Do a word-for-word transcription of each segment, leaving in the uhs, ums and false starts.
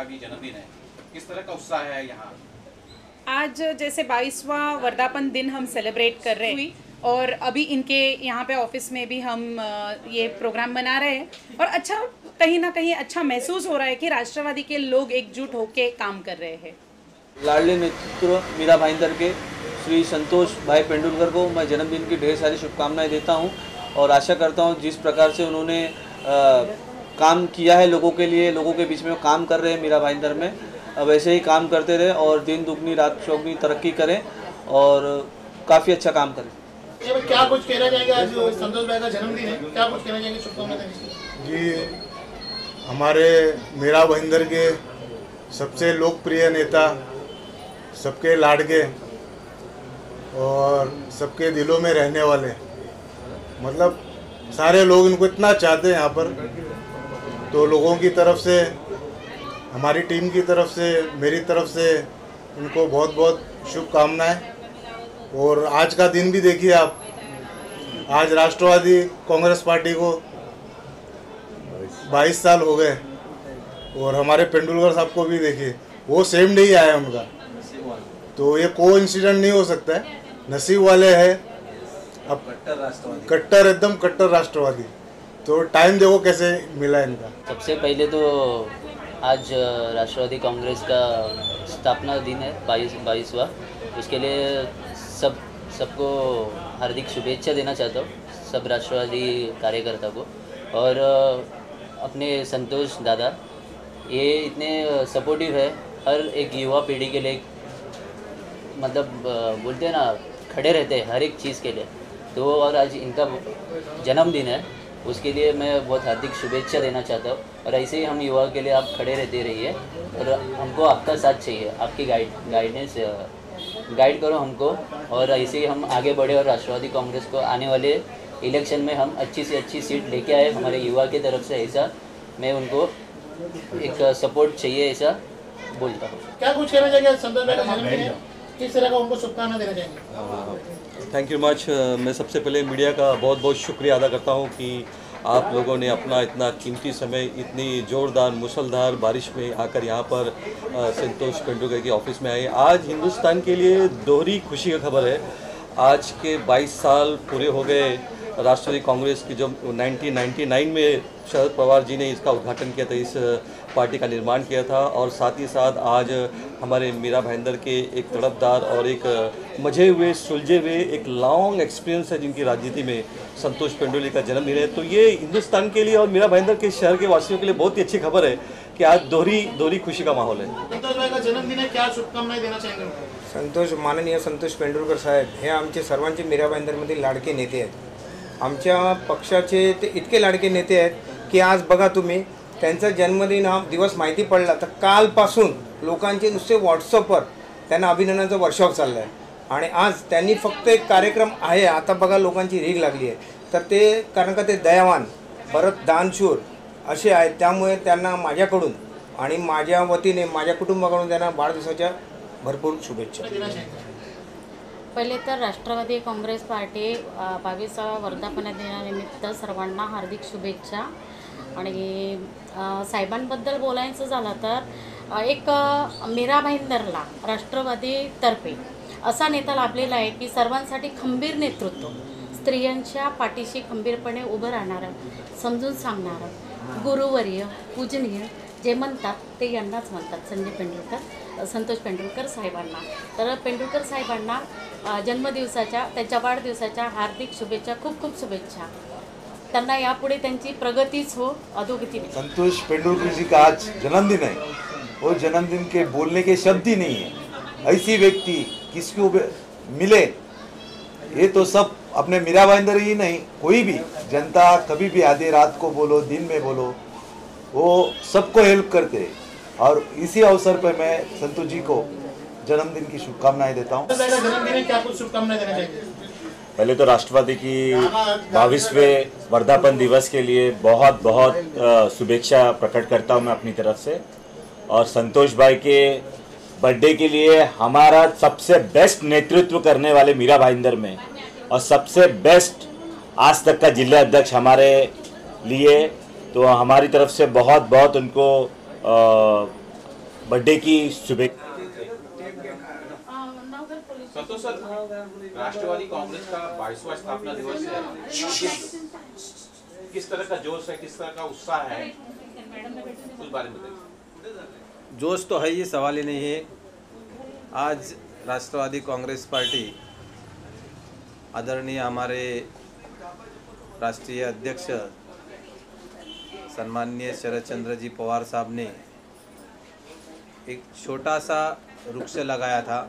भी जन्मदिन है, किस तरह का उत्साह है यहाँ? आज जैसे बाईसवां वर्धापन दिन हम सेलिब्रेट कर रहे हैं और अभी इनके यहाँ पे ऑफिस में भी हम ये प्रोग्राम बना रहे हैं और अच्छा कहीं ना कहीं अच्छा महसूस हो रहा है कि राष्ट्रवादी के लोग एकजुट होकर काम कर रहे हैं। लाडले नेतृत्व मीरा भाईंदर के श्री संतोष भाई पेंडुलकर को मैं जन्मदिन की ढेर सारी शुभकामनाएं देता हूं और आशा करता हूं जिस प्रकार से उन्होंने आ, काम किया है लोगों के लिए, लोगों के बीच में काम कर रहे हैं मीरा भाईंदर में, वैसे ही काम करते रहे और दिन दुगनी रात चौगनी तरक्की करें और काफ़ी अच्छा काम करें। क्या कुछ कहना चाहेंगे, आज संतोष भाई का जन्मदिन है, क्या कुछ कहना चाहेंगे शुभकामनाएं? जी, हमारे मीरा भाईंदर के सबसे लोकप्रिय नेता, सबके लाडके और सबके दिलों में रहने वाले, मतलब सारे लोग इनको इतना चाहते हैं यहाँ पर, तो लोगों की तरफ से, हमारी टीम की तरफ से, मेरी तरफ से इनको बहुत बहुत शुभकामनाएं। और आज का दिन भी देखिए आप, आज राष्ट्रवादी कांग्रेस पार्टी को बाईस साल हो गए और हमारे पेंडुलकर साहब को भी देखिए वो सेम डे ही आया उनका, तो ये को इंसिडेंट नहीं हो सकता है, नसीब वाले हैं। अब कट्टर राष्ट्रवादी, कट्टर एकदम कट्टर राष्ट्रवादी, तो टाइम देखो कैसे मिला इनका। सबसे पहले तो आज राष्ट्रवादी कांग्रेस का स्थापना दिन है बाईस बाईसवा, उसके लिए सब सबको हार्दिक शुभेच्छा देना चाहता हूँ, सब राष्ट्रवादी कार्यकर्ता को। और अपने संतोष दादा ये इतने सपोर्टिव है हर एक युवा पीढ़ी के लिए, मतलब बोलते हैं ना खड़े रहते हैं हर एक चीज़ के लिए, तो और आज इनका जन्मदिन है उसके लिए मैं बहुत हार्दिक शुभेच्छा देना चाहता हूँ। और ऐसे ही हम युवा के लिए आप खड़े रहते रहिए और हमको आपका साथ चाहिए, आपकी गाइड गाइडेंस गाइड करो हमको, और ऐसे ही हम आगे बढ़े और राष्ट्रवादी कांग्रेस को आने वाले इलेक्शन में हम अच्छी से अच्छी सीट लेके आए हमारे युवा की तरफ से, ऐसा मैं उनको एक सपोर्ट चाहिए ऐसा बोलता हूँ। क्या कुछ कहना चाहिए संतोष भाई का जन्मदिन है, किस तरह का उनको शुभकामनाएं देना चाहेंगे? Thank you much. मैं सबसे पहले मीडिया का बहुत बहुत शुक्रिया अदा करता हूँ कि आप लोगों ने अपना इतना कीमती समय इतनी ज़ोरदार मूसलधार बारिश में आकर यहाँ पर संतोष पेंडुलकर के ऑफिस में आए। आज हिंदुस्तान के लिए दोहरी खुशी का खबर है, आज के बाईस साल पूरे हो गए राष्ट्रवादी कांग्रेस की, जो नाइनटीन नाइंटी नाइन में शरद पवार जी ने इसका उद्घाटन किया था, इस पार्टी का निर्माण किया था। और साथ ही साथ आज हमारे मीरा भाईंदर के एक तड़पदार और एक मजे हुए सुलझे हुए एक लॉन्ग एक्सपीरियंस है जिनकी राजनीति में, संतोष पेंडुलकर का जन्मदिन है। तो ये हिंदुस्तान के लिए और मीरा भाईंदर के शहर के वासियों के लिए बहुत ही अच्छी खबर है कि आज दोहरी दोहरी खुशी का माहौल है। संतोष भाई का जन्मदिन है, क्या शुभकामनाएं देना चाहेंगे? संतोष माननीय संतोष पेंडुलकर साहेब हे आमचे सर्वांचे मीरा भाईंदरमधील लाडके नेते आहेत, आमच्या पक्षाचे ते इतके लाडके नेते आहेत की आज बघा तुम्ही त्यांचा जन्मदिन हा दिवस माहिती पडला तर कालपासून लोकांचे नुसते व्हॉट्सअपवर त्यांना अभिनंदनाचा वर्षाव चालला आहे आणि आज त्यांनी फक्त एक कार्यक्रम आहे, आता बघा लोकांची रीग लागली आहे, तर ते कारण का ते दयावान परत दानशूर असे आहेत, त्यामुळे त्यांना माझ्याकडून आणि माझ्या वतीने माझ्या कुटुंबाकडून त्यांना वाढदिवसाच्या भरपूर शुभेच्छा। पहिले तर राष्ट्रवादी काँग्रेस पार्टी बावीसाव्या वर्धापन दिनानिमित्त सर्वांना हार्दिक शुभेच्छा। आणि साहेबांबद्दल बोलायचं झालं तर एक मीरा भाईंदरला राष्ट्रवादीतर्फे असा नेता लाभलेला आहे की सर्वांसाठी खंबीर नेतृत्व, स्त्रियांच्या पाठीशी खंबीरपणे उभं राहणारं, समजून सांगणारं, गुरुवर्य पूजनीय जे म्हणतात ते यांनाच म्हणतात, संजय पेंडुलकर संतोष पेंडुलकर साहेबांना। तर पेंडुलकर साहेबांना जन्मदिवसाच्या त्यांच्या वाढदिवसाच्या हार्दिक शुभेच्छा, खूप खूप शुभेच्छा। त्यांना यापुढे त्यांची प्रगतीच हो, अधोगती नहीं। संतोष पेंडुलकर जी का आज जन्मदिन है, वो जन्मदिन के बोलने के शब्द ही नहीं है, ऐसी व्यक्ति किसको मिले, ये तो सब अपने मीरा भाईंदर ही नहीं, कोई भी जनता कभी भी आधी रात को बोलो दिन में बोलो वो सबको हेल्प करते हैं। और इसी अवसर पर मैं संतोष जी को जन्मदिन की शुभकामनाएं देता हूँ। जन्मदिन है, क्या कुछ शुभकामनाएं देना चाहिए? पहले तो राष्ट्रवादी की बाईसवें वर्धापन दिवस के लिए बहुत बहुत शुभेच्छा प्रकट करता हूँ मैं अपनी तरफ से। और संतोष भाई के बर्थडे के लिए हमारा सबसे बेस्ट नेतृत्व करने वाले मीरा भाईंदर में और सबसे बेस्ट आज तक का जिला अध्यक्ष हमारे लिए, तो हमारी तरफ से बहुत बहुत उनको बर्थडे की शुभेच्छा। संतोष सर, राष्ट्रवादी कांग्रेस का बाईसवां स्थापना दिवस है, किस, किस तरह का जोश है, किस तरह का उत्साह है, उस बारे में बताइए। जोश तो है, ये सवाल ही नहीं है। आज राष्ट्रवादी कांग्रेस पार्टी आदरणीय हमारे राष्ट्रीय अध्यक्ष सम्माननीय शरद चंद्र जी पवार साहब ने एक छोटा सा वृक्ष लगाया था।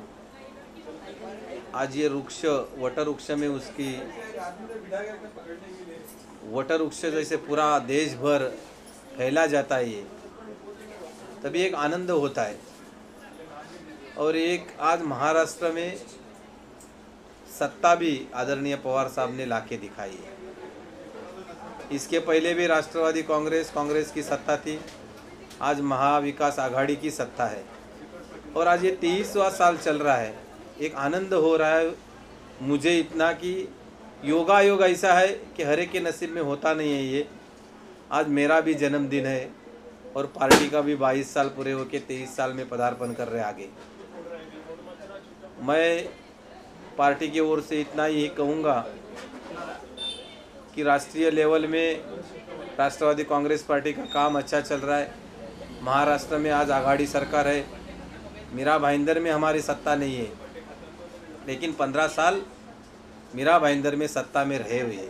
आज ये वृक्ष वट वृक्ष में उसकी वट वृक्ष जैसे पूरा देश भर फैला जाता है, ये तभी एक आनंद होता है। और एक आज महाराष्ट्र में सत्ता भी आदरणीय पवार साहब ने लाके दिखाई है। इसके पहले भी राष्ट्रवादी कांग्रेस कांग्रेस की सत्ता थी, आज महाविकास आघाड़ी की सत्ता है और आज ये तेईसवां साल चल रहा है। एक आनंद हो रहा है मुझे इतना कि योगा योग ऐसा है कि हर एक के नसीब में होता नहीं है। ये आज मेरा भी जन्मदिन है और पार्टी का भी बाईस साल पूरे होके तेईस साल में पदार्पण कर रहे आगे। मैं पार्टी की ओर से इतना ही कहूँगा कि राष्ट्रीय लेवल में राष्ट्रवादी कांग्रेस पार्टी का काम अच्छा चल रहा है। महाराष्ट्र में आज आघाड़ी सरकार है, मीरा भाईंदर में हमारी सत्ता नहीं है, लेकिन पंद्रह साल मीरा भाईंदर में सत्ता में रहे हुए।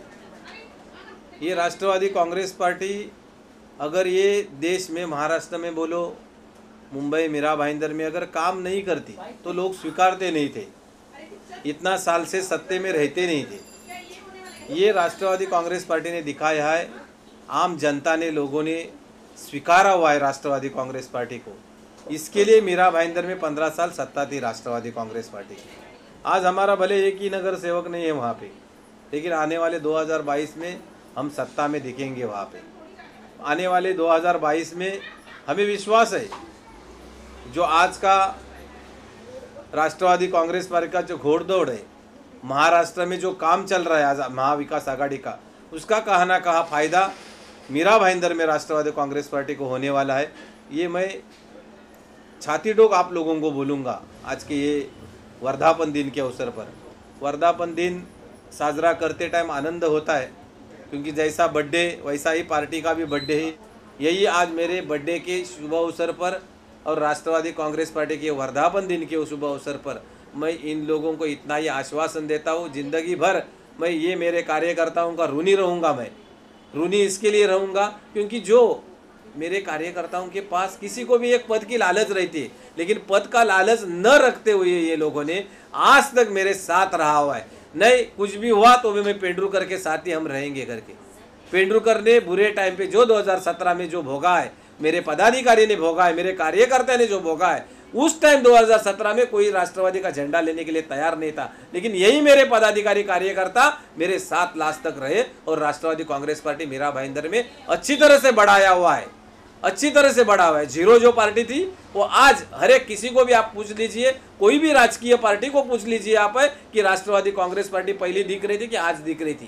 ये राष्ट्रवादी कांग्रेस पार्टी अगर ये देश में महाराष्ट्र में बोलो मुंबई मीरा भाईंदर में अगर काम नहीं करती तो लोग स्वीकारते नहीं थे, इतना साल से सत्ते में रहते नहीं थे। ये राष्ट्रवादी कांग्रेस पार्टी ने दिखाया है, आम जनता ने लोगों ने स्वीकारा हुआ है राष्ट्रवादी कांग्रेस पार्टी को। इसके लिए मीरा भाईंदर में पंद्रह साल सत्ता थी राष्ट्रवादी कांग्रेस पार्टी की। आज हमारा भले एक ही नगर सेवक नहीं है वहाँ पे, लेकिन आने वाले दो हज़ार बाईस में हम सत्ता में दिखेंगे। वहाँ पे आने वाले दो हज़ार बाईस में हमें विश्वास है, जो आज का राष्ट्रवादी कांग्रेस पार्टी का जो घोड़दौड़ है, महाराष्ट्र में जो काम चल रहा है आज महाविकास आघाड़ी का, उसका कहा ना कहा फायदा मीरा भाईंदर में राष्ट्रवादी कांग्रेस पार्टी को होने वाला है। ये मैं छाती ठोक आप लोगों को बोलूँगा। आज के ये वर्धापन दिन के अवसर पर, वर्धापन दिन साजरा करते टाइम आनंद होता है, क्योंकि जैसा बर्थडे वैसा ही पार्टी का भी बर्थडे है। यही आज मेरे बर्थडे के शुभ अवसर पर और राष्ट्रवादी कांग्रेस पार्टी के वर्धापन दिन के शुभ अवसर पर मैं इन लोगों को इतना ही आश्वासन देता हूँ, जिंदगी भर मैं ये मेरे कार्यकर्ताओं का ऋणी रहूँगा। मैं ऋणी इसके लिए रहूँगा क्योंकि जो मेरे कार्यकर्ताओं के पास किसी को भी एक पद की लालच रहती है, लेकिन पद का लालच न रखते हुए ये लोगों ने आज तक मेरे साथ रहा हुआ है। नहीं कुछ भी हुआ तो भी मैं पेंड्रुकर के साथ ही हम रहेंगे करके। पेंड्रुकर ने बुरे टाइम पे जो दो हज़ार सत्रह में जो भोगा है, मेरे पदाधिकारी ने भोगा है, मेरे कार्यकर्ता ने जो भोगा है, उस टाइम दो हज़ार सत्रह में कोई राष्ट्रवादी का झंडा लेने के लिए तैयार नहीं था, लेकिन यही मेरे पदाधिकारी कार्यकर्ता मेरे साथ लास्ट तक रहे और राष्ट्रवादी कांग्रेस पार्टी मीरा भाईंदर में अच्छी तरह से बढ़ाया हुआ है, अच्छी तरह से बढ़ा हुआ है। जीरो जो पार्टी थी वो आज हर एक किसी को भी आप पूछ लीजिए, कोई भी राजकीय पार्टी को पूछ लीजिए आप कि राष्ट्रवादी कांग्रेस पार्टी पहले दिख रही थी कि आज दिख रही थी।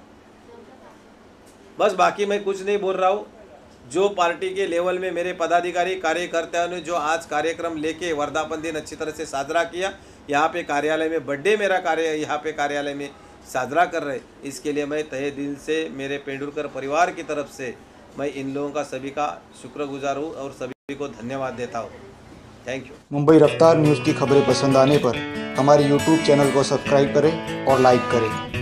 बस बाकी मैं कुछ नहीं बोल रहा हूँ। जो पार्टी के लेवल में मेरे पदाधिकारी कार्यकर्ताओं ने जो आज कार्यक्रम लेके वर्धापन दिन अच्छी तरह से साजरा किया, यहाँ पे कार्यालय में बर्थडे मेरा कार्य यहाँ पे कार्यालय में साजरा कर रहे, इसके लिए मैं तहे दिल से मेरे पेंडुलकर परिवार की तरफ से मैं इन लोगों का सभी का शुक्रगुजार हूँ और सभी को धन्यवाद देता हूँ। Thank you. मुंबई रफ्तार न्यूज़ की खबरें पसंद आने पर हमारे यूट्यूब चैनल को सब्सक्राइब करें और लाइक करें।